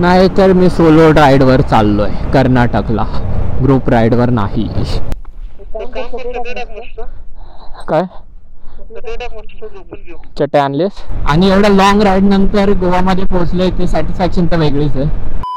नाही तर मी सोलो राईडवर चाललोय कर्नाटकला, ग्रुप राईडवर नाही. काय चटे आणलेस? आणि एवढ्या लॉंग राईड नंतर गोवामध्ये पोहोचलोय ते सॅटिस्फॅक्शन तर वेगळीच आहे.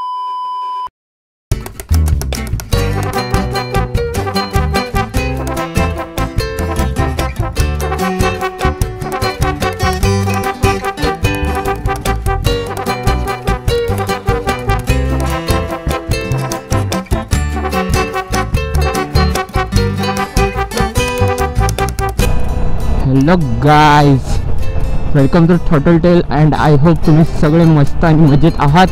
Hello guys, welcome to turtle tale and I hope तुम्ही सगळे मस्त आणि मजेत आहात.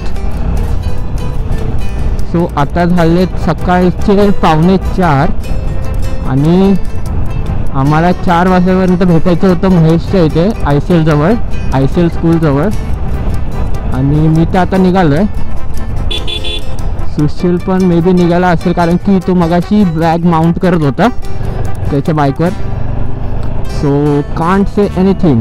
सो आता झालेत सकाळचे 4:15 आणि आम्हाला 4 वाजेपर्यंत भेटायचं होतं महेशच्या इथे ICL जवळ, ICL स्कूल जवळ. आणि मी तर आता निघालो आहे. सुशील पण मे बी निघाला असेल कारण की तो मगाशी बॅग माउंट करत होता त्याच्या बाईकवर. So can't say anything.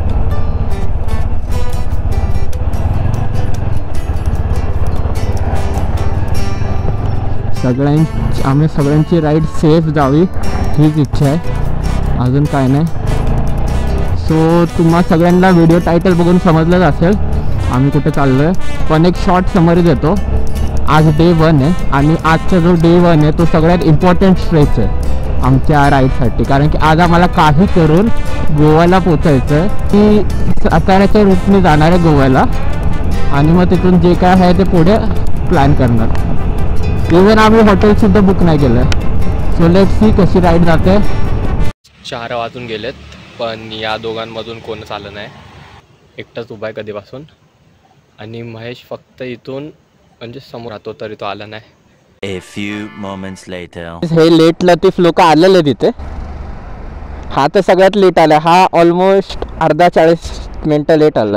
आम्ही सगळ्यांची राईड सेफ जावी हीच इच्छा आहे, अजून काय नाही. सो तुम्हा सगळ्यांना व्हिडिओ टायटल बघून समजलंच असेल आम्ही कुठे चाललो आहे. पण एक शॉर्ट समरी देतो. आज डे 1 आहे आणि आजचा जो डे 1 आहे तो सगळ्यात इम्पॉर्टंट स्ट्रेच आहे आमच्या राईडसाठी. कारण की आज आम्हाला काही करून गोव्याला पोचायचं आहे. की साताऱ्याच्या रूटने जाणार आहे गोव्याला आणि मग तिथून जे काय आहे ते पुढे प्लॅन करणार. इव्हन आम्ही हॉटेलसुद्धा बुक नाही केलं आहे. सो लेट्स सी कशी राईड जाते. 4 वाजून गेलेत पण या दोघांमधून कोणच आलं नाही. एकटाच उभा आहे कधीपासून आणि महेश फक्त इथून म्हणजे समोर राहतो तरी तो आला नाही. A few moments later. हे लेट लतीफ लोक आलेले तिथे. हा तर सगळ्यात लेट आला. हा ऑलमोस्ट अर्धा 40 मिनिटं लेट आला.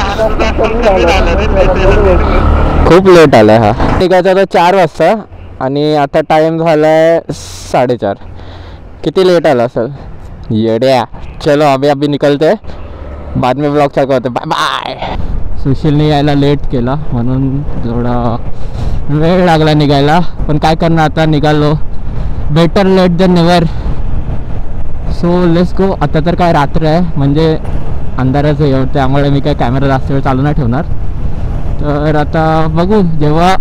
खूप लेट आलाय हा. निघायचा आता 4 वाजता आणि आता टाइम झालाय 4:30. किती लेट आला असेल येड्या. चलो अभी निकलते, बाद में ब्लॉग चालू करते. Bye bye. सुशीलने यायला लेट केला म्हणून थोडा वेळ लागला निघायला, पण काय करणार आता निघालो. Better late than never. So let's go. आता तर काय रात्र आहे म्हणजे अंधारच आहे, त्यामुळे मी काय कॅमेरा जास्त वेळ चालू नाही ठेवणार. तर आता बघू जेव्हा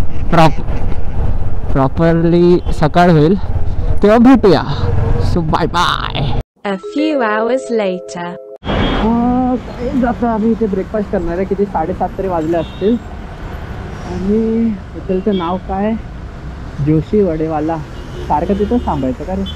प्रॉपरली सकाळ होईल तेव्हा भेटूया. So bye bye. A few hours later. जाता आम्ही इथे ब्रेकफास्ट करणार आहे. किती 7:30 तरी वाजले असतील. आणि हॉटेलचं नाव काय, जोशी वडेवाला. सारखं तिथं थांबायचं का रे.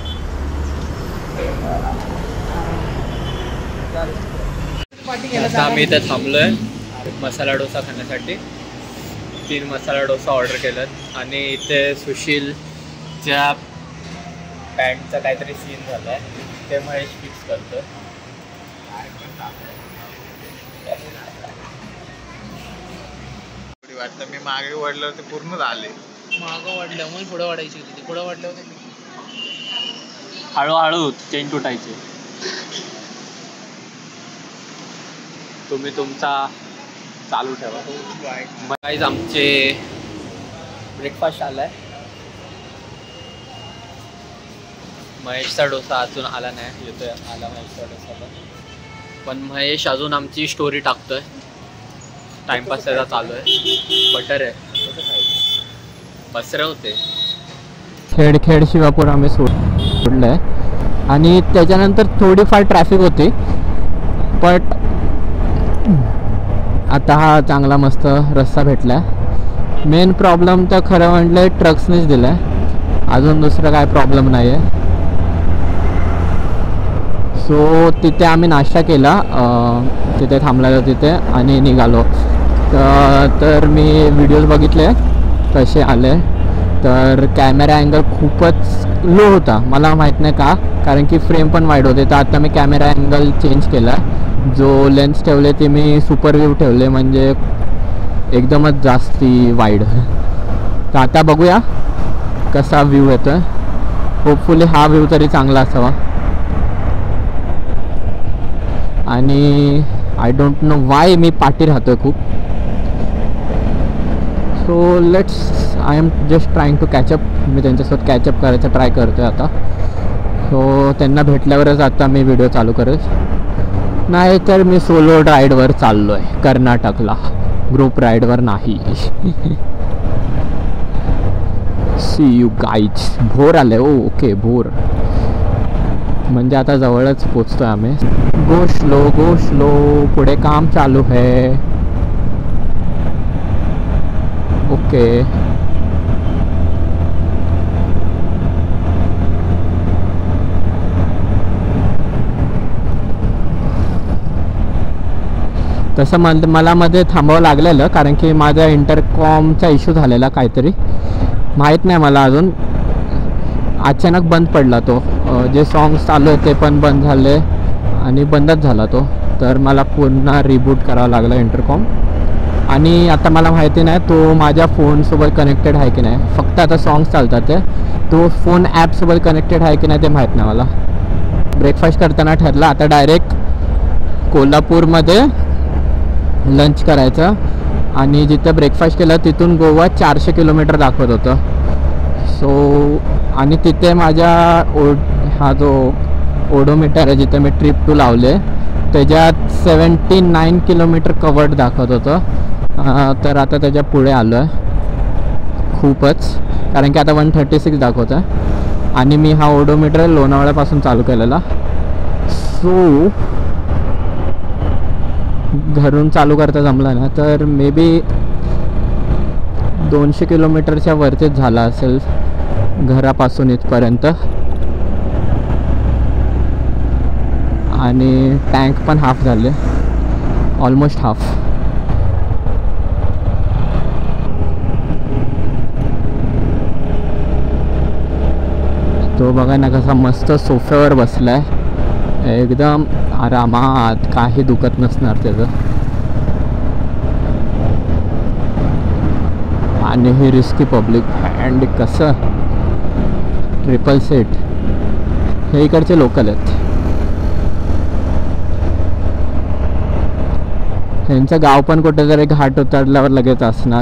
आता आम्ही इथे थांबलोय मसाला डोसा खाण्यासाठी. 3 मसाला डोसा ऑर्डर केलेत आणि इथे सुशीलच्या पॅन्टचा काहीतरी सीन झाला आहे ते महेश फिक्स करतो. वाटलं मी मागे वाढल्यावर ते पूर्ण झाले. मागं वाढलं मग पुढं वाढायची होती. पुढं वाढलं होतं हळूहळू चेन तुटायचे. तुम्ही तुमचा चालू ठेवा. गाईज आमचे ब्रेकफास्ट आलाय. महेशचा डोसा अजून आला नाही. येतोय, आला महेशचा डोसा पण महेश अजून आमची स्टोरी टाकतोय. टाइमपास त्याचा चालू आहे. बटर आहे बसरे होते. खेड शिवापूर आम्ही सोडलंय आणि त्याच्यानंतर थोडीफार ट्रॅफिक होती. बट आता हा चांगला मस्त रस्ता भेटला. मेन प्रॉब्लेम तर खरं म्हटलं ट्रक्सनेच दिला आहे, अजून दुसरं काय प्रॉब्लेम नाही आहे. सो तिथे आम्ही नाश्ता केला, तिथे थांबलेलो तिथे आणि निघालो. तर मी व्हिडिओज बघितले कसे आले. तर कॅमेरा अँगल खूपच लो होता, मला माहीत नाही का, कारण की फ्रेम पण वाईड होते. तर आता मी कॅमेरा अँगल चेंज केला. जो लेन्स ठेवले ते मी सुपर व्ह्यू ठेवले, म्हणजे एकदमच जास्ती वाईड. तर आता बघूया कसा व्ह्यू येतो. होपफुली हा व्ह्यू तरी चांगला असावा. आणि आय डोंट नो वाय मी पाठी राहतोय खूप. So let's I am just trying to catch up. मी त्यांच्यासोबत कॅचअप करायचा ट्राय करतो आहे आता. सो त्यांना भेटल्यावरच आता मी व्हिडिओ चालू करेल, नाही तर मी सोलो राईडवर चाललो आहे कर्नाटकला, ग्रुप राईडवर नाही. C you guys. भोर आले. ओ ओके, भोर म्हणजे आता जवळच पोचतोय आम्ही. गो स्लो, पुढे काम चालू आहे. ओके, तसं मला मध्ये थांबावं लागलेलं कारण की माझा इंटरकॉमचा इश्यू झालेला काहीतरी, माहीत नाही मला अजून. अचानक बंद पडला तो. जे सॉंग्स चालू आहे ते पण बंद झाले आणि बंदच झाला तो. तर मला पुन्हा रिबूट करावं लागलं इंटरकॉम. आणि आता मला माहिती नाही तो माझ्या फोनसोबत कनेक्टेड आहे की नाही. फक्त आता सॉंग्स चालतात ते, तो फोन ॲपसोबत कनेक्टेड आहे की नाही ते माहीत नाही मला. ब्रेकफास्ट करताना ठरलं आता डायरेक्ट कोल्हापूरमध्ये लंच करायचं. आणि जिथं ब्रेकफास्ट केलं तिथून गोवा 400 किलोमीटर दाखवत होतं. सो आणि तिथे माझ्या हा जो ओडोमीटर आहे जिथे मी ट्रिप टू लावले त्याच्यात 79 किलोमीटर कवर्ड दाखवत होतं. तर आता त्याच्या पुढे आलो आहे खूपच, कारण की आता 136 दाखवत आहे. आणि मी हा ओडोमीटर लोणावळ्यापासून चालू केलेला. सो घरून चालू करता जमला ना तर मे बी 200 किलोमीटरच्या वरतीच झाला असेल घरापासून इथपर्यंत. आणि टँक पण हाफ झाले, ऑलमोस्ट हाफ. तो बघा ना कसा मस्त सोफ्यावर बसलाय, एकदम आरामात, काही दुखत नसणार त्याचं. आणि ही रिस्की पब्लिक अँड कसं ट्रिपल सीट. हे इकडचे लोकल आहेत. त्यांचं गाव पण कुठेतरी घाट उतरल्यावर लगेच असणार.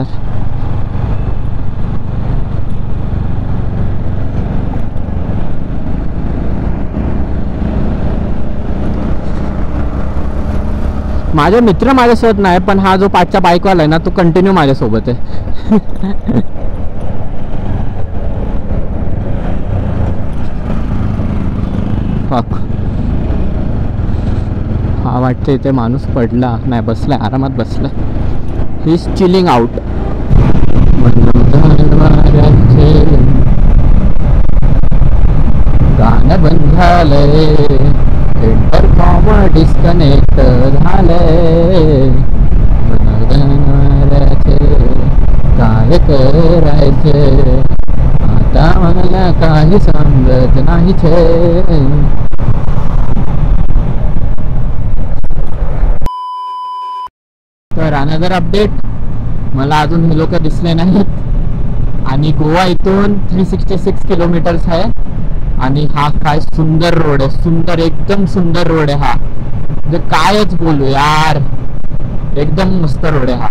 माझे मित्र माझ्यासोबत नाही, पण हा जो 5चा बाईकवाला आहे ना तो कंटिन्यू माझ्यासोबत आहे. हा वाटतं इथे माणूस पडला नाही, बसलाय, आरामात बसलाय. He is chilling out. गाणं बंद झालंय, इंटरकॉम डिस्कनेक्ट झालंय. काय करायचे आता मला काही समजत नाही छे. तर अनदर अपडेट, मला अजून हे लोक दिसले नाहीत. आणि गोवा इथून 366 किलोमीटर्स आहे. आणि हा काय सुंदर रोड आहे, सुंदर, एकदम सुंदर रोड आहे हा. म्हणजे कायच बोलू यार, एकदम मस्त रोड आहे हा.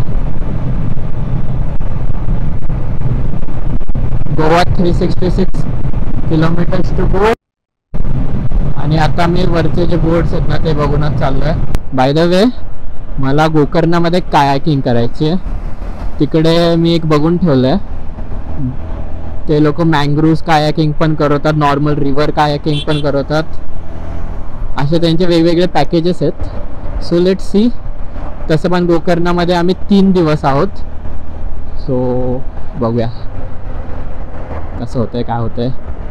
Goa 366 kilometres to go. आणि आता मी वरचे जे बोर्ड्स आहेत ना ते बघूनच चाललोय. बाय द वे मला गोकर्णामध्ये कायाकिंग करायची आहे. तिकडे मी एक बघून ठेवलंय, ते लोक मँग्रोव्ह कायाकिंग पण करवतात, नॉर्मल रिव्हर कायाकिंग पण करवतात. असे त्यांचे वेगवेगळे पॅकेजेस आहेत. So let see. तसं पण गोकर्णामध्ये आम्ही 3 दिवस आहोत. सो बघूया कसं होतंय, काय होतंय.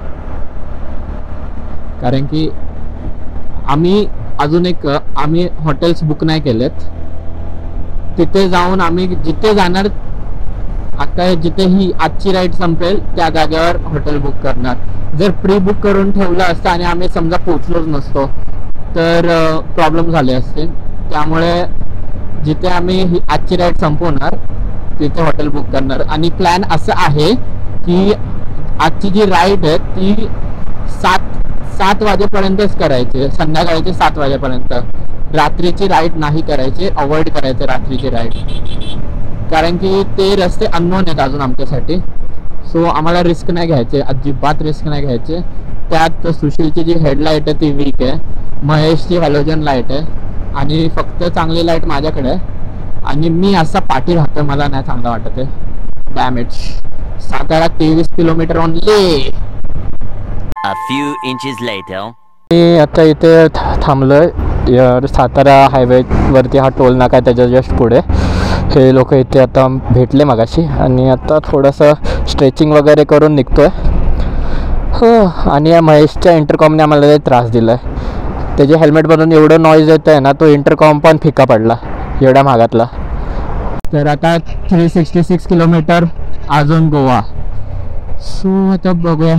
कारण की आम्ही अजून एक आम्ही हॉटेल्स बुक नाही केलेत. तिथे जाऊन आम्ही जिथे जाणार, आता जिथे ही आजची राईड संपेल त्या जागेवर हॉटेल बुक करणार. जर प्री बुक करून ठेवलं असतं आणि आम्ही समजा पोचलोच नसतो तर प्रॉब्लेम झाले असते. त्यामुळे जिथे आम्ही ही आजची राईड संपवणार तिथे हॉटेल बुक करणार. आणि प्लॅन असं आहे की आजची जी राईड आहे ती 7 वाजेपर्यंतच करायची, संध्याकाळची 7 वाजेपर्यंत. रात्रीची राईड नाही करायची, अवॉइड करायचं रात्रीची राईड. कारण की ते रस्ते अननोन आहेत अजून आमच्यासाठी. सो आम्हाला रिस्क नाही घ्यायचे, अजिबात रिस्क नाही घ्यायचे. त्यात सुशीलची जी हेडलाईट आहे ती वीक आहे, महेशची हॅलोजन लाईट आहे आणि फक्त चांगली लाईट माझ्याकडे आहे. आणि मी असा पाठी राहतो, मला नाही चांगलं वाटत आहे. Damage. Satara 23 kilometre only. A few inches later. मी आता इथे थांबलोय सातारा हायवेवरती. हा टोल नाका आहे त्याच्या जस्ट पुढे. हे लोक इथे आता भेटले मगाशी आणि आता थोडंसं स्ट्रेचिंग वगैरे करून निघतोय. हो. आणि या महेशच्या इंटरकॉमने आम्हाला लय त्रास दिला आहे. त्याचे हेल्मेटमधून एवढं नॉईज येतं आहे ना, तो इंटरकॉम पण फिका पडला एवढ्या भागातला. तर आता 366 किलोमीटर अजून गोवा. सो आता बघूया.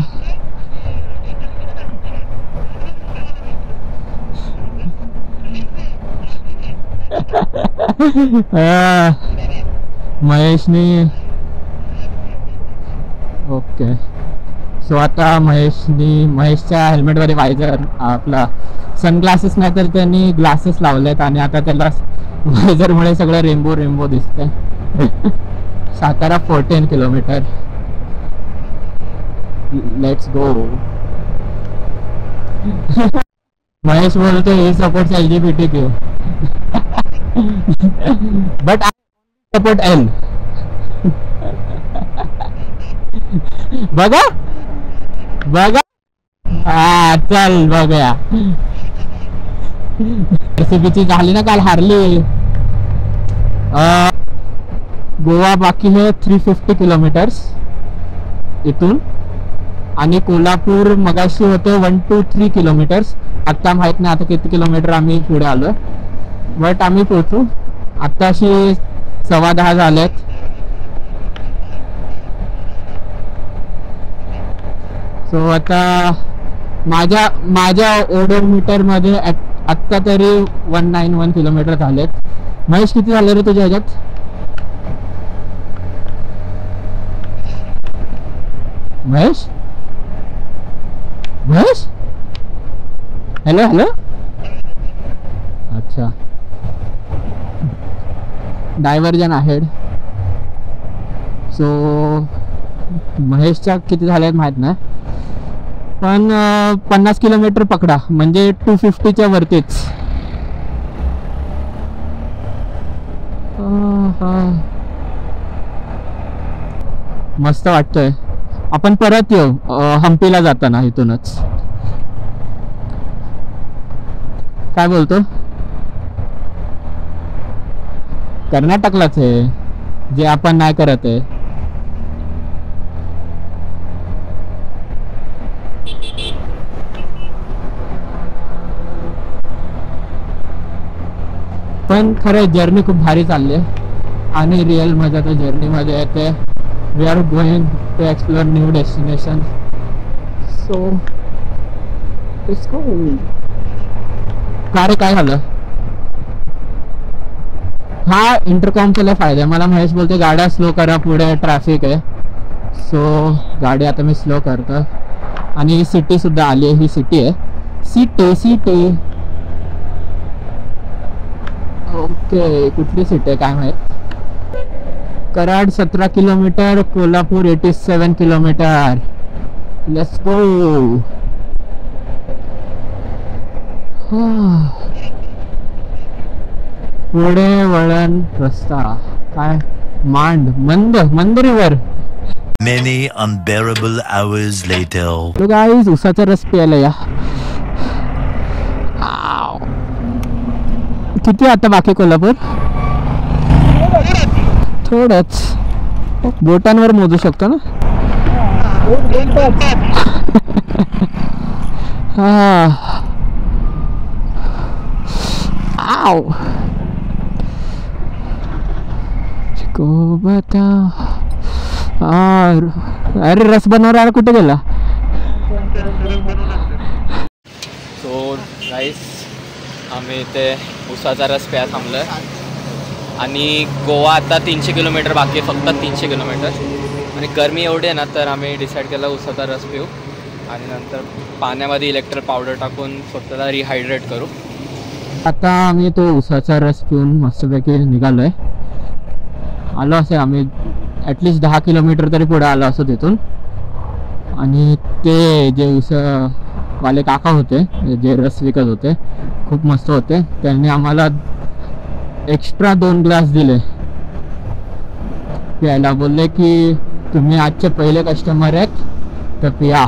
महेशनी ओके. सो आता महेशच्या हेल्मेटमध्ये वायझर आपला सनग्लासेस नाही तर त्यांनी ग्लासेस लावलेत आणि आता त्याला वायझरमुळे सगळं रेनबो दिसतंय. Satara 14 kilometre. Let's go. Mahesh बोलतो हे support LGBTQ but I support L. बघा हा चल बघूया. रेसिपीची झाली ना काल, हारली. गोवा बाकी है 350 किलोमीटर्स इथून. आणि कोल्हापूर मगाशी होतं 1 to 3 किलोमीटर्स. आता माहित नाही आता किती किलोमीटर आम्ही पुढे आलो, बट आम्ही पोहोचू. आत्ताशी 10:15 झालेत. सो आता माझ्या ओडोमीटरमध्ये आत्ता तरी 191 किलोमीटर झालेत. महेश किती झाले रे तुझ्या ह्याच्यात? महेश हॅलो. अच्छा, डायव्हर्जन आहे. सो महेशच्या किती झाले आहेत माहीत नाही, पण 50 किलोमीटर पकडा म्हणजे 250च्या वरतीच. मस्त वाटतंय. आपण परत येऊ हम्पीला जाताना इथूनच. काय बोलतो? कर्नाटकलाच आहे जे आपण नाही करत आहे. पण खरं जर्नी खूप भारी चालली आहे आणि रिअल मजा तर जर्नीमध्ये येते. We are going to explore new destination. So let's go. काय झालं? हा इंटरकॉमचा लय फायदा आहे. मला महेश बोलते गाड्या स्लो करा, पुढे ट्रॅफिक आहे. सो गाडी आता मी स्लो करतो. आणि ही सिटी सुद्धा आली आहे. ही सिटी आहे. City okay. कुठली सिटी आहे काय माहित. Karad 17 kilometre, Kolhapur 87 kilometre. Let's go. पुढे वळण रस्ता काय मंद river. Many unbearable hours later. तो गाईज उसाचा रस प्यायला या. किती आता बाकी कोल्हापूर? थोडंच. बोटांवर मोजू शकतो ना. आओ को बता. अरे रस बनवणारा कुठे गेला? सो गाईस आम्ही इथे उसाचा रस प्या थांबलोय आणि गोवा आता 300 किलोमीटर बाकी आहे, फक्त 300 किलोमीटर. आणि गरमी एवढी आहे ना, तर आम्ही डिसाईड केलं उसाचा रस पिऊ आणि नंतर पाण्यामध्ये इलेक्ट्रोल पावडर टाकून स्वतःला रिहायड्रेट करू. आता आम्ही तो उसाचा रस पिऊन मस्तपैकी निघालोय. आलो असेल आम्ही ॲटलिस्ट 10 किलोमीटर तरी पुढे आलो असो तिथून. आणि ते जे वाले काका होते जे रस विकत होते खूप मस्त होते. त्यांनी आम्हाला एक्स्ट्रा 2 ग्लास दिले प्यायला. बोलले की तुम्ही आजचे पहिले कस्टमर आहेत तर पिया.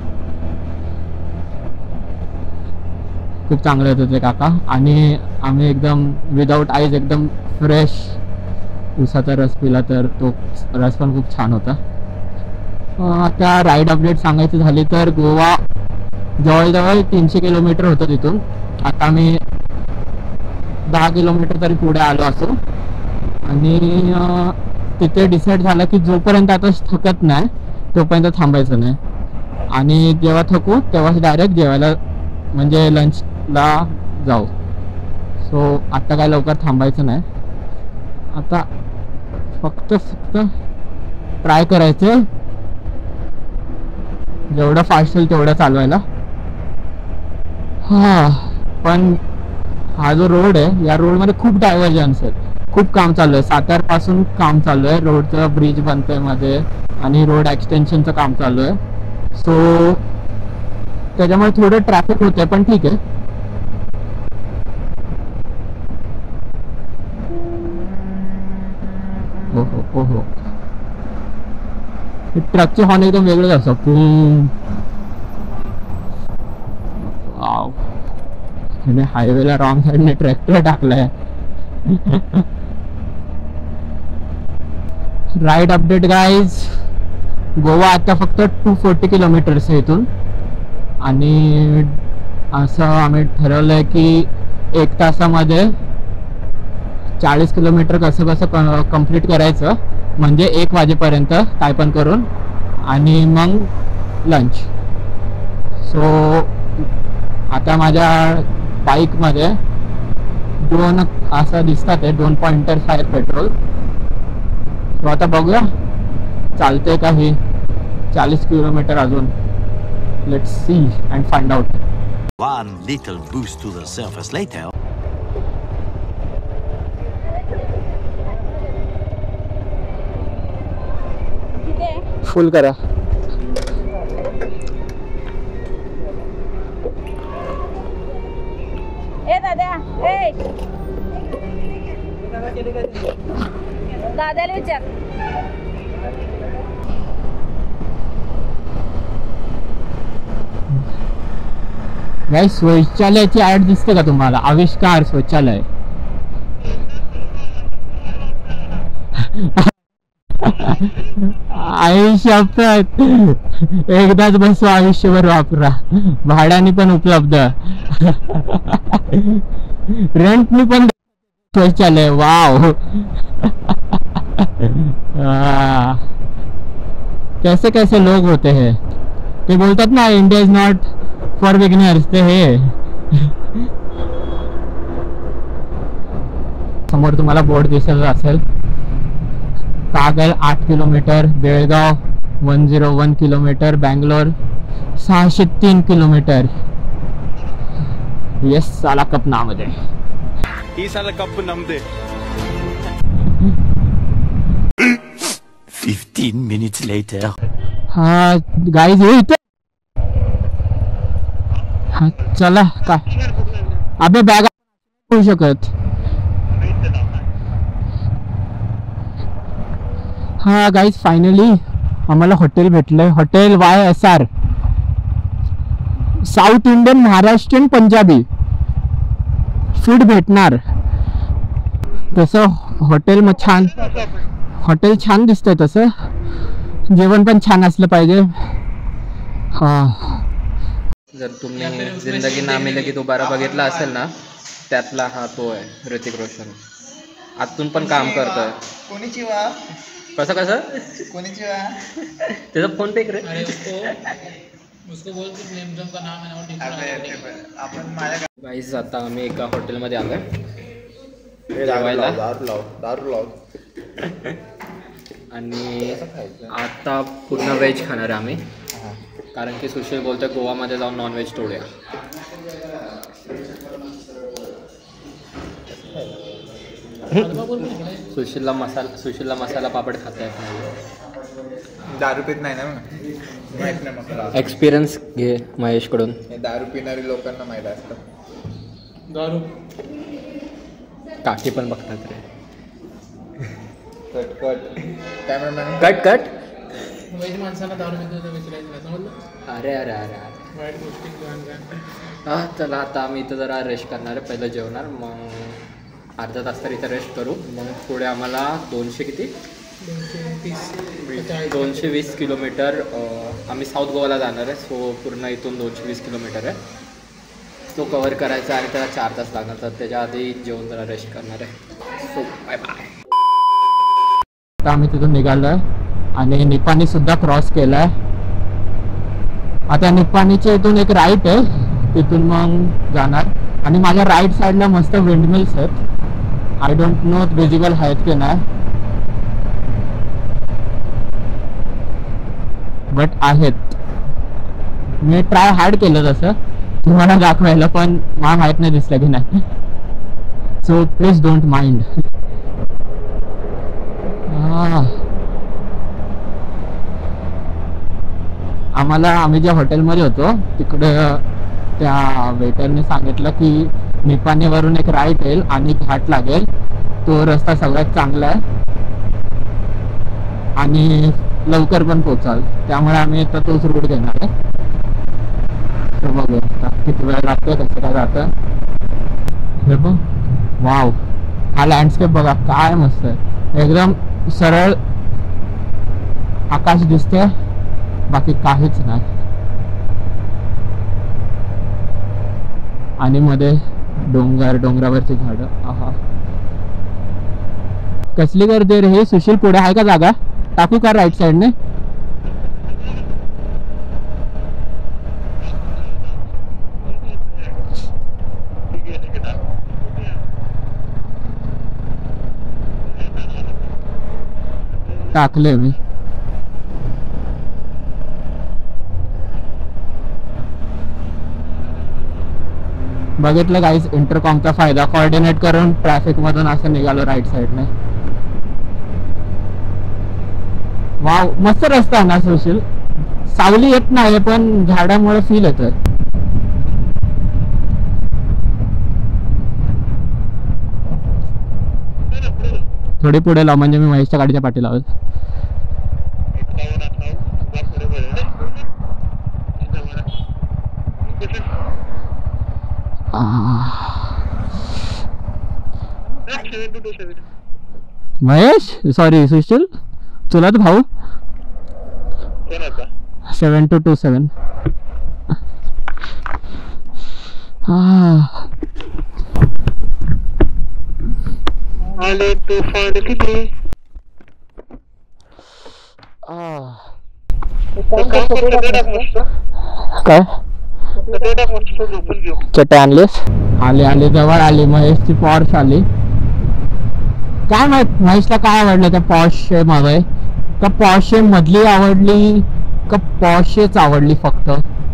खूप चांगले होते ते काका. आणि आम्ही एकदम विदाऊट आईज एकदम फ्रेश उसाचा रस पिला तर तो रस पण खूप छान होता. आता राईड अपडेट सांगायची झाली तर गोवा जवळजवळ 300 किलोमीटर होतं तिथून. आता आम्ही 10 किलोमीटर तरी पुढे आलो असो. आणि तिथे डिसाईड झालं की जोपर्यंत आता थकत नाही तोपर्यंत थांबायचं नाही. आणि जेव्हा थकू तेव्हाच डायरेक्ट जेवायला म्हणजे लंचला जाऊ. सो आता काय लवकर थांबायचं नाही. आता फक्त ट्राय करायचं जेवढं फास्ट होईल तेवढं चालवायला. पण हा जो रोड आहे या रोडमध्ये खूप डायव्हर्जन्स आहेत. खूप काम चालू आहे. सातारपासून काम चालू आहे. रोडचं ब्रिज बनतंय मध्ये आणि रोड एक्सटेन्शनचं काम चालू आहे. सो त्याच्यामुळे थोडं ट्रॅफिक होतंय पण ठीक आहे. हो ट्रकचे हॉर्न एकदम वेगळंच असं. हायवेला रॉंग साईडने ट्रॅक्टर टाकलाय. Ride update guys. गोवा आता फक्त 240 किलोमीटर्स आहे इथून. आणि असं आम्ही ठरवलंय की 1 तासामध्ये 40 किलोमीटर कसं कंप्लीट करायचं. म्हणजे 1 वाजेपर्यंत काय पण करून आणि मग लंच. सो आता माझ्या बाईकमध्ये 2 असं दिसतात आहे 2 पॉइंटर्स आहेत पेट्रोल. सो आता बघूया चालते का ही 40 किलोमीटर अजून. Let's see and find out. One little boost to the surface later. Full करा. दादाला विचार. गाईस शौचालयाची ऍड दिसते का तुम्हाला? आविष्कार शौचालय. आयुष्यात एकदाच बसवा आयुष्यभर वापरा. भाड्याने पण उपलब्ध. रेंटनी पण शौचालय. वाव. कैसे कैसे लोग होते हैं. ते बोलतात ना India is not for beginners. ते हे समोर तुम्हाला बोर्ड दिसत असेल. Kagal 8 kilometre, Belgaum 101 kilometre, Bangalore 603 kilometre. Yes साला कप नामध्ये ही साला कप नमदे. 15 minutes later. हा गाईज हे इथे. हा चला काय अबे बॅग होऊ शकत. हा गाईज फायनली आम्हाला हॉटेल भेटलंय. Hotel YSR. South Indian, Maharashtrian, Punjabi food भेटणार. तसं हॉटेल मग छान. हॉटेल छान दिसतंय. तसं जेवण पण छान असलं पाहिजे. जर तुम्ही जिंदगी ना मिलेगी दोबारा बघितला असेल ना त्यातला हा तो आहे ऋतिक रोशन. आतून पण काम करतोय. कोणीची वा कसं कोणीची वा त्याचा फोन पे करे. उसको बोल कि नेमजम का नाम है ना ठीक. आपण माझ्या गाईज आता आम्ही एका हॉटेलमध्ये आलोय जेवायला. दारू लाव. आणि आता पूर्ण व्हेज खाणार आहे आम्ही. कारण की सुशील बोलतोय गोवामध्ये जाऊन नॉनव्हेज तोडूया. सुशीलला मसाला पापड खाता येत नाही. दारू पित नाही ना माहित नाही मसाला. एक्सपिरियन्स घे महेशकडून. दारू पिणारी लोकांना माहित असतं. दारू काकी पण बघतात रे. Cut cut cameraman cut cut. वाईट माणसाला दारू पितो विचारायचं नाही समजलं. अरे अरे अरे अरे वाईट गोष्टी घाण घाण. हा चला आता आम्ही इथं जरा रेस्ट करणार आहे. पहिलं जेवणार, मग अर्धा तास तरी इथं रेस्ट करू. मग पुढे आम्हाला 220 किलोमीटर आम्ही साऊथ गोवाला जाणार आहे. सो पूर्ण इथून 220 किलोमीटर आहे. तो कवर करायचा आणि त्याला 4 तास लागणार. तर त्याच्या आधी जेवून जरा रेस्ट करणार आहे. So bye bye. आता आम्ही तिथून निघालो आहे आणि निपाणी सुद्धा क्रॉस केला आहे. आता निपाणीच्या इथून एक राईट आहे, तिथून मग जाणार. आणि माझ्या राईट साईडला मस्त विंडमिल्स आहेत. आय डोंट नो विजिबल आहेत की नाही, बट आहेत. मी ट्राय हार्ड केलं तसं तुम्हाला दाखवायला, पण मला माहित नाही दिसलं की नाही. So please don't mind. आम्ही ज्या हॉटेलमध्ये होतो तिकडे त्या वेटरने सांगितलं की निपाणीवरून एक राईट येईल आणि घाट लागेल. तो रस्ता सगळ्यात चांगला आहे आणि लवकर पण पोचाल. त्यामुळे आम्ही आता तोच रूट घेणार आहे. तर बघू किती वेळ लागतो, कसं काय जातं. हे बघ, वाव, हा लँडस्केप बघा काय मस्त आहे. एकदम सरळ आकाश दिसते, बाकी काहीच नाही. आणि मध्ये डोंगरावरची झाडं. आहा, कसली गर्दी रे. हे सुशील पुढे आहे का जागा? टाकू का राईट साईडने? टाकले मी. बघितलं गाईज, इंटरकॉमचा फायदा. कोऑर्डिनेट करून ट्रॅफिक मधून असं निघालो राईट साईडने. वाव, मस्त रस्ता आहे ना सुशील. सावली येत नाही पण झाडामुळे फील येतोय. थोडी पुढे लाव म्हणजे मी महेशच्या गाडीच्या पाठी लावत. महेश, सॉरी सुशील, चुलत भाऊ. 7227. काय चटे आणलीस? आले जवळ आली. महेशची पॉर्श आली. काय माहित महेशला काय आवडलं त्या पॉर्शे मध्ये? का पॉर्शे मधली आवडली का पॉर्शेच आवडली फक्त?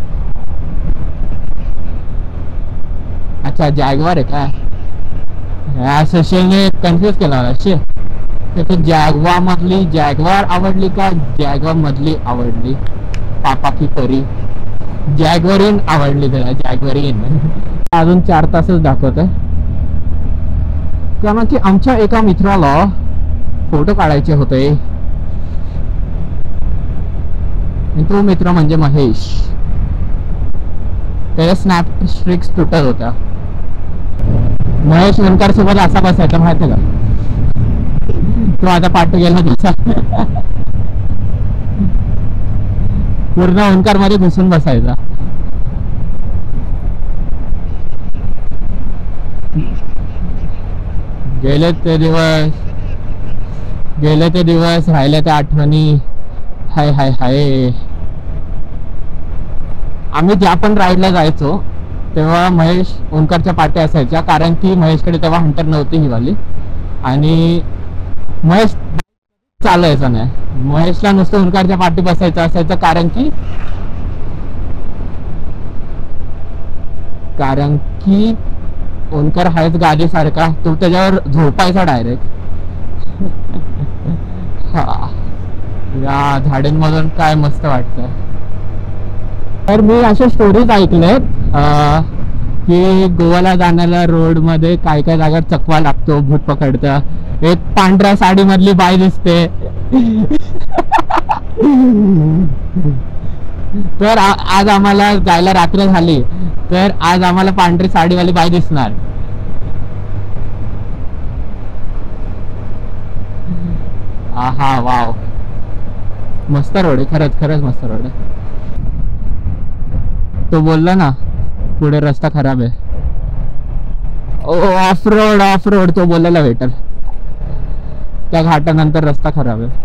अच्छा, जॅगवार आहे काय? सुशीलने कन्फ्युज केला मला. जॅगवार मधली जॅगवार आवडली का जॅगवार मधली आवडली? पापा की परी जॅगवरीन आवडली त्याला. जॅगवरीन. अजून 4 तासच दाखवत आहे, कारण की आमच्या एका मित्राला फोटो काढायचे होते. तो मित्र म्हणजे महेश. त्याच्या स्नॅप स्ट्रिक्स तुटत होत्या. महेश वनकर सोबत असा बसायचा माहिती का? तो आता पाठ गेला तुझा. पूर्ण ओंकार मध्ये घुसून बसायचा. गेले ते दिवस राहिले त्या आठवणी. हाय हाय हाय. आम्ही ज्या पण राईडला जायचो तेव्हा महेश ओंकारच्या पाट्या असायच्या, कारण की महेशकडे तेव्हा हंटर नव्हती ही वाली. आणि महेश चालायचा नाही. महेशला नुसतं ओंकारच्या पाठी बसायचं असायचं, कारण की ओनकर आहेच गादीसारखा, तो त्याच्यावर झोपायचा डायरेक्ट. हा, या झाडींमधून काय मस्त वाटतं. तर मी अशा स्टोरीज ऐकल्यात की गोव्याला जाण्याला रोड मध्ये काय काय जागा चकवा लागतो, भूत पकडतं, एक पांढऱ्या साडी मधली बाई दिसते. तर आज आम्हाला जायला रात्र झाली, तर आज आम्हाला पांढरी साडीवाली बाई दिसणार. हा वाव, मस्त रोड आहे, खरंच मस्त रोड आहे. तो बोलला ना पुढे रस्ता खराब आहे. ऑफ रोड तो बोललेला वेटर, त्या घाटानंतर रस्ता खराब आहे.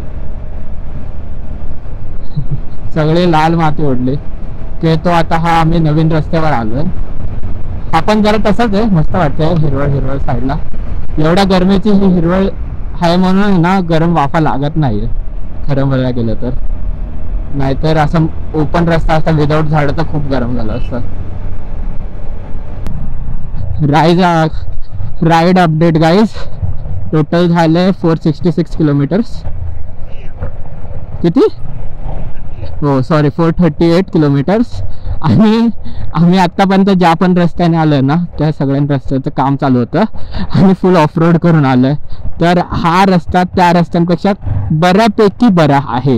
सगळे लाल माती ओढली की तो आता हा आम्ही नवीन रस्त्यावर आलोय. हा पण जरा तसाच आहे, मस्त वाटतंय हिरवळ साईडला. एवढ्या गरमीची ही हिरवळ आहे म्हणून ना गरम वाफा लागत नाहीये खरं बोलायला गेलं तर. नाहीतर असं ओपन रस्ता असता विदाउट झाड तर खूप गरम झालं असतं. राईड अपडेट गाईज, टोटल झाले 466 किलोमीटर्स. किती? हो सॉरी 438 किलोमीटर्स. आणि आम्ही आतापर्यंत ज्या पण रस्त्याने आलोय ना त्या सगळ्या रस्त्याचं काम चालू होतं आणि फुल ऑफ रोड करून आलोय. तर हा रस्ता त्या रस्त्यांपेक्षा बऱ्यापैकी बरा आहे,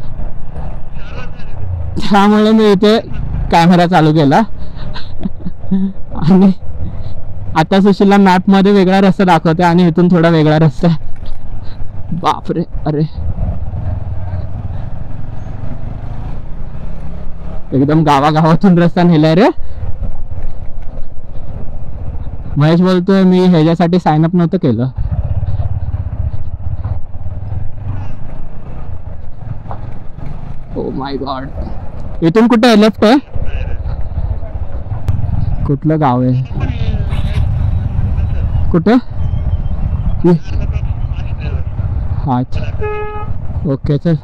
त्यामुळे मी इथे कॅमेरा चालू केला. आणि आता सुशीलला मॅप मध्ये वेगळा रस्ता दाखवते आणि इथून थोडा वेगळा रस्ता. बापरे, अरे एकदम गावागावातून रस्ता नेलाय रे. महेश बोलतोय मी ह्याच्यासाठी साइन अप नव्हतं केलं. ओ माय गॉड, इथून कुठे आहे? लेफ्ट आहे? कुठलं गाव आहे? कुठे? हा ओके चल.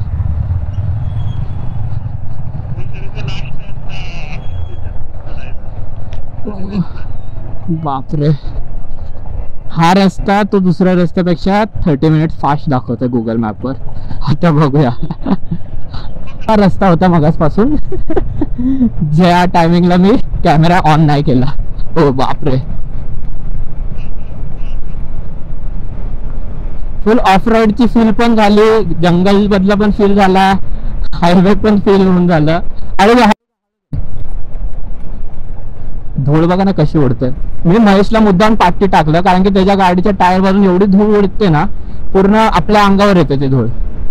बापरे, हा रस्ता तो दुसऱ्या रस्त्यापेक्षा 30 मिनिट फास्ट दाखवतोय गुगल मॅपवर. आता बघूया. हा रस्ता होता मगासपासून ज्या टायमिंगला मी कॅमेरा ऑन नाही केला. ओ बापरे, फुल ऑफ रोडची फील पण झाली, जंगल मधला पण फील झाला, हायवे पण फील होऊन झालं. अरे धूळ बघा ना कशी उडते. मी महेशला मुद्दाम पाठी टाकलं कारण की त्याच्या गाडीच्या टायर वरून एवढी धूळ उडते ना पूर्ण आपल्या अंगावर येते ती धूळ.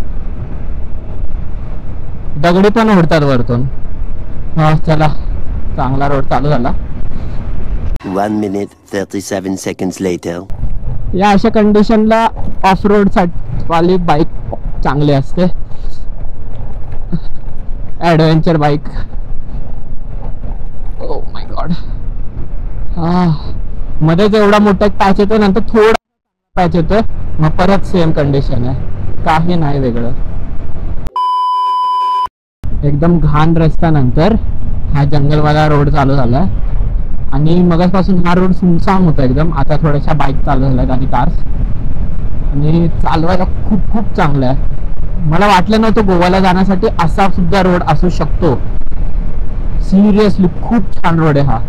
दगडी पण उडतात वरतून. हा चला, चांगला रोड चालू झाला. 1 minute 37 seconds later. या अशा कंडिशनला ऑफ रोड वाली बाईक चांगली असते, adventure bike. Oh my god, मध्येच एवढा मोठा पॅच येतो, नंतर थोडा पॅच येतो, मग परत सेम कंडिशन आहे, काही नाही वेगळं. एकदम घाण रस्त्यानंतर हा जंगलवाला रोड चालू झाला आणि मगासपासून हा रोड सुनसान होता एकदम. आता थोड्याशा बाईक चालू झाल्यात आणि कार्स, आणि चालवायला खूप खूप चांगलं आहे. मला वाटलं नव्हतं गोव्याला जाण्यासाठी असा सुद्धा रोड असू शकतो. सिरियसली खूप छान रोड आहे हा,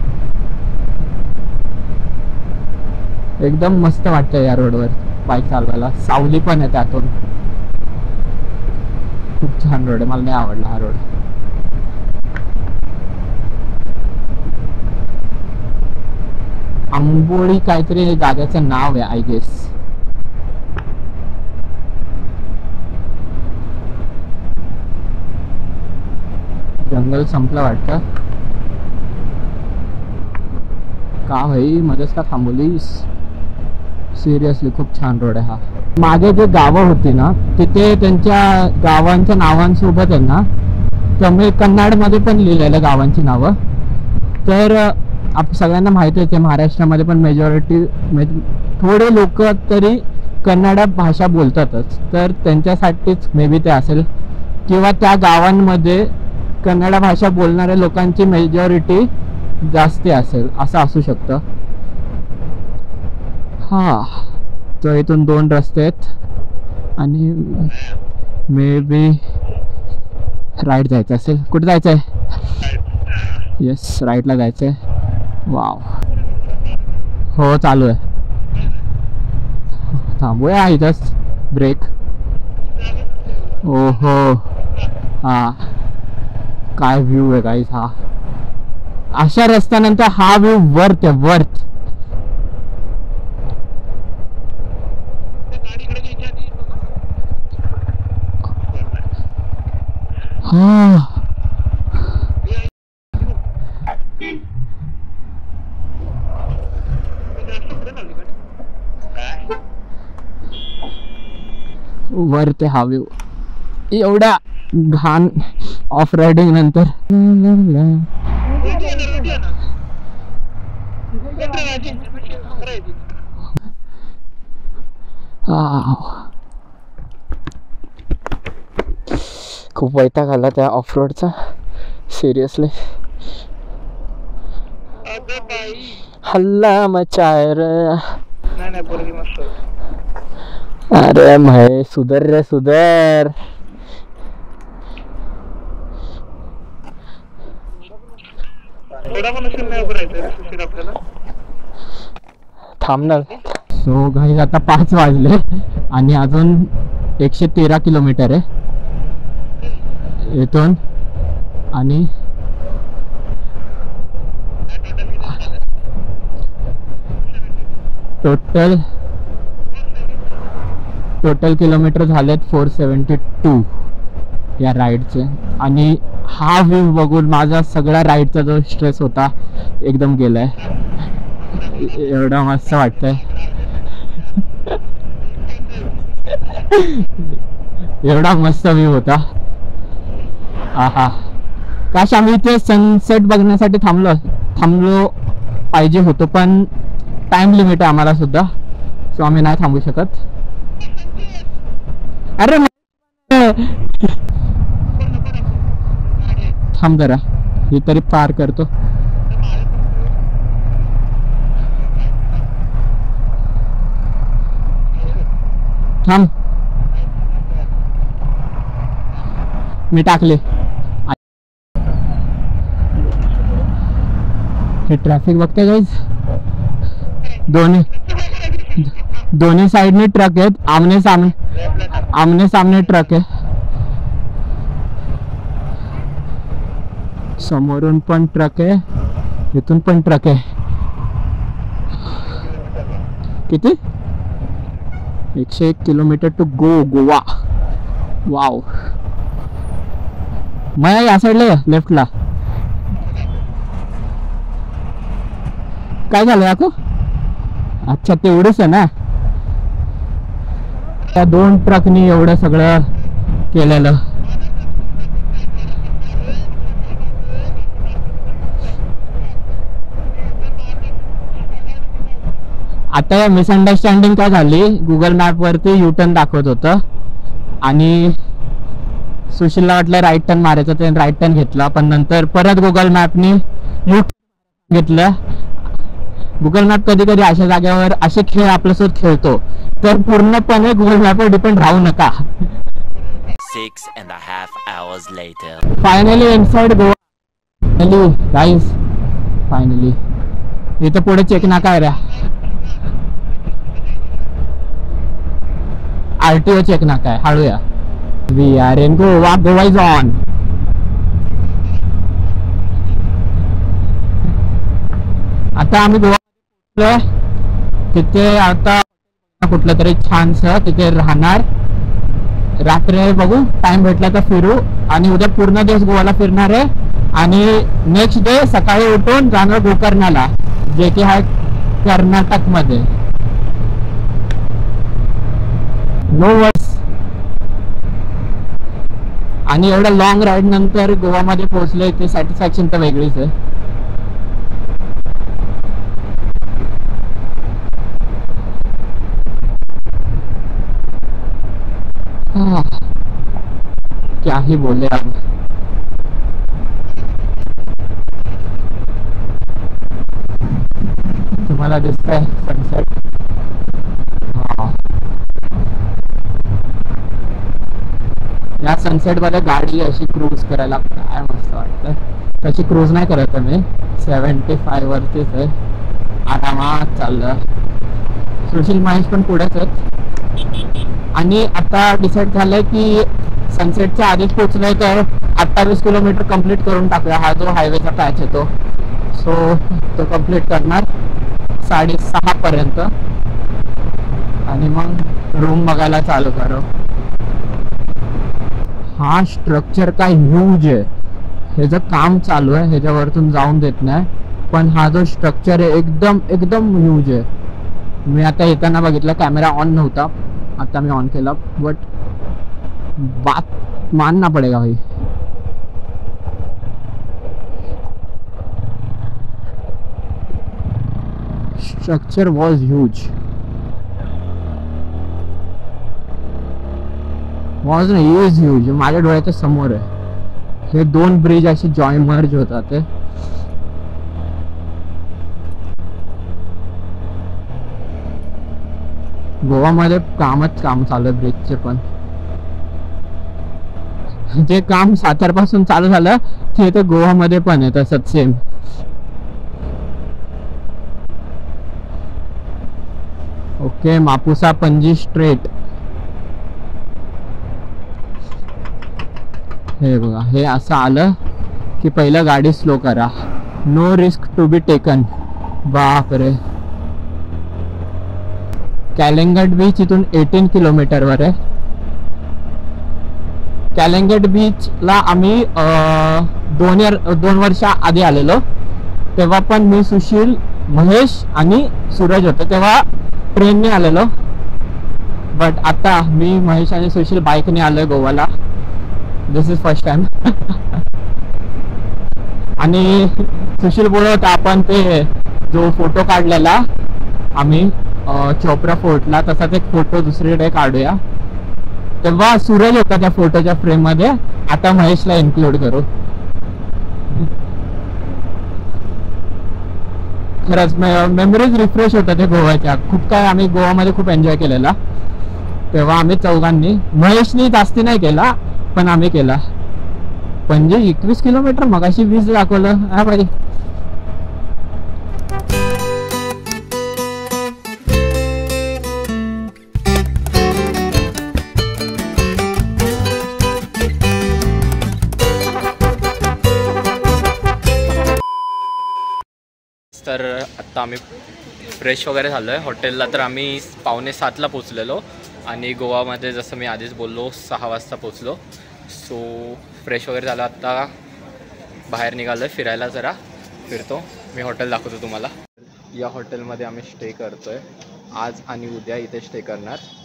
एकदम मस्त वाटतं या रोडवर बाईक चालवायला. सावली पण आहे त्यातून, खूप छान रोड आहे. मला नाही आवडला हा रोड. आंबोळी काहीतरी जागेचं नाव आहे आय गेस. जंगल संपलं वाटतं. का भाई मध्येच का थांबवलीस? सिरियसली खूप छान रोड आहे हा. मागे जे गावं होती ना तिथे त्यांच्या गावांच्या नावांसोबत आहे ना त्यामुळे कन्नडमध्ये पण लिहिलेलं गावांची नावं. तर आप सगळ्यांना माहिती आहे महाराष्ट्रामध्ये पण मेजॉरिटी थोडे लोक तरी कन्नड भाषा बोलतातच, तर त्यांच्यासाठीच मे बी ते असेल, किंवा त्या गावांमध्ये कन्नड भाषा बोलणाऱ्या लोकांची मेजॉरिटी जास्ती असेल असं असू शकतं. हा तर इथून 2 रस्ते आहेत आणि मे बी राईट जायचं असेल. कुठे जायचं आहे? येस, राईटला जायचं आहे. वाव, हो चालू आहे. थांबूया इथंच ब्रेक. ओहो, हा काय व्ह्यू आहे गाईस. हा अशा रस्त्यानंतर हा व्ह्यू वर्थ आहे, वर्थ. हा वर्थ हा व्ह्यू. एवढा घाण ऑफ रायडिंग नंतर. खूप वैताग आला त्या ऑफ रोडचा, सिरियसली. हल्ला मचाय रे. अरे महे सुधर रे, सुधर. थांब ना. सो गाईज आता 5 वाजले आणि अजून 113 किलोमीटर आहे इथून. आणि टोटल किलोमीटर झालेत 472 या राईडचे. आणि हा व्ह्यू बघून माझा सगळा राईडचा जो स्ट्रेस होता एकदम गेलाय. एवढा मस्त वाटतंय. एवढा मस्त व्ह्यू होता. आहा, काश आम्ही इथे सनसेट बघण्यासाठी थांबलो पाहिजे होतो, पण टाइम लिमिट आहे आम्हाला सुद्धा, सो आम्ही नाही थांबू शकत. अरे थांब जरा, ही तरी पार करतो. थांब, मी टाकले. हे ट्रॅफिक बघते गाईज. दोन्ही साइडने ट्रक आहेत. आमने सामने ट्रक आहे. समोरून पण ट्रक आहे, इथून पण ट्रक आहे. किती? 101 kilometre to go Goa. Wow. मग या साईडला लेफ्टला काय झालं याको? अच्छा, तेवढंच आहे ना. त्या 2 ट्रकनी एवढं सगळं केलेलं. आता मिसअंडरस्टँडिंग काय झाली, गुगल मॅप वरती युटर्न दाखवत होतं आणि सुशीलला वाटलं राईट टर्न मारायचं, ते राईट टर्न घेतला. पण नंतर परत गुगल मॅपनी युटर्न घेतलं. गुगल मॅप कधी कधी अशा जागेवर असे खेळ आपल्यासोबत खेळतो, तर पूर्णपणे गुगल मॅपवर डिपेंड राहू नका. 6.5 hours later. Finally inside Goa guys. Finally इथं पुढे चेक नाका आहे रे. RTO चेक नाका आहे. हळूया. We are in Goa. Goa is on. आता आम्ही गोवा तिथे आता कुठलं तरी छानस तिथे राहणार. रात्री बघू, टाइम भेटला तर फिरू. आणि उद्या पूर्ण दिवस गोवाला फिरणार आहे. आणि नेक्स्ट डे सकाळी उठून जाणार गोकर्णाला, जे की आहे कर्नाटक मध्ये. Know verse. आणि एवढ्या लॉंग राईड नंतर गोवामध्ये पोहोचले, ते सॅटिस्फॅक्शन तर वेगळीच आहे. क्या ही बोले अब. तुम्हाला दिसतंय सनसेट. सनसेटमध्ये गाडी अशी क्रूज करायला काय मस्त वाटतं. तशी क्रूज नाही करत आहे मी, 75 वरतीच आहे, आरामात चाललं. सुशील महेश पण पुढेच आहेत. आणि आता डिसाईड झालंय की सनसेटच्या आधीच पोहोचलोय तर 28 किलोमीटर कंप्लीट करून टाकूया. हा जो हायवेचा पॅच येतो सो तो कंप्लीट करणार 6:30 पर्यंत आणि मग रूम बघायला चालू करू. हा स्ट्रक्चर काय ह्यूज आहे, ह्याचं काम चालू आहे, ह्याच्यावरतून जाऊन देत नाही, पण हा जो स्ट्रक्चर आहे एकदम एकदम ह्यूज आहे. मी आता येताना बघितलं, कॅमेरा ऑन नव्हता, आता मी ऑन केला, बट बात मानना पडेगा भाई. Structure was huge. वॉज नाही, इज ह्यूज. माझ्या डोळ्याच्या समोर आहे. हे 2 ब्रिज असे जॉईन मर्ज होतात ते. गोवामध्ये कामच काम चालू आहे ब्रिजचे, पण जे काम सातारपासून चालू झालं ते तर गोवामध्ये पण आहे तसंच same. Okay, Mapusa Panaji straight. हे बघा, हे असं आलं की पहिलं गाडी स्लो करा. No risk to be taken. बापरे. कॅलेंगट बीच इथून 18 किलोमीटरवर आहे. कॅलेंगट बीचला आम्ही 2 वर्ष आधी आलेलो, तेव्हा पण मी, सुशील, महेश आणि सूरज होतो, तेव्हा ट्रेनने आलेलो. बट आता मी, महेश आणि सुशील बाईकने आलोय गोवाला. This is first time. आणि सुशील बोलत होता आपण ते जो फोटो काढलेला आम्ही चोपडा फोर्टला, तसाच एक फोटो दुसरीकडे काढूया. तेव्हा सूरज होता त्या फोटोच्या फ्रेम मध्ये, आता महेशला इन्क्लूड करू. खरंच मेमरीज रिफ्रेश होतात त्या गोव्याच्या. खूप काय आम्ही गोवामध्ये खूप एन्जॉय केलेला. तेव्हा आम्ही चौघांनी, महेशनी जास्ती नाही केला पण आम्ही केला. म्हणजे 21 किलोमीटर, मगाशी 20 दाखवलं. हा भाई. तर आत्ता आम्ही फ्रेश वगैरे झालो आहे. हॉटेलला तर आम्ही 6:45ला पोचलेलो आणि गोवामध्ये जसं मी आधीच बोललो 6 वाजता पोचलो. सो फ्रेश वगैरे झालं, आत्ता बाहेर निघालो आहे फिरायला, जरा फिरतो. मी हॉटेल दाखवतो तुम्हाला. या हॉटेलमध्ये आम्ही स्टे करतो आहे आज आणि उद्या इथे स्टे करणार.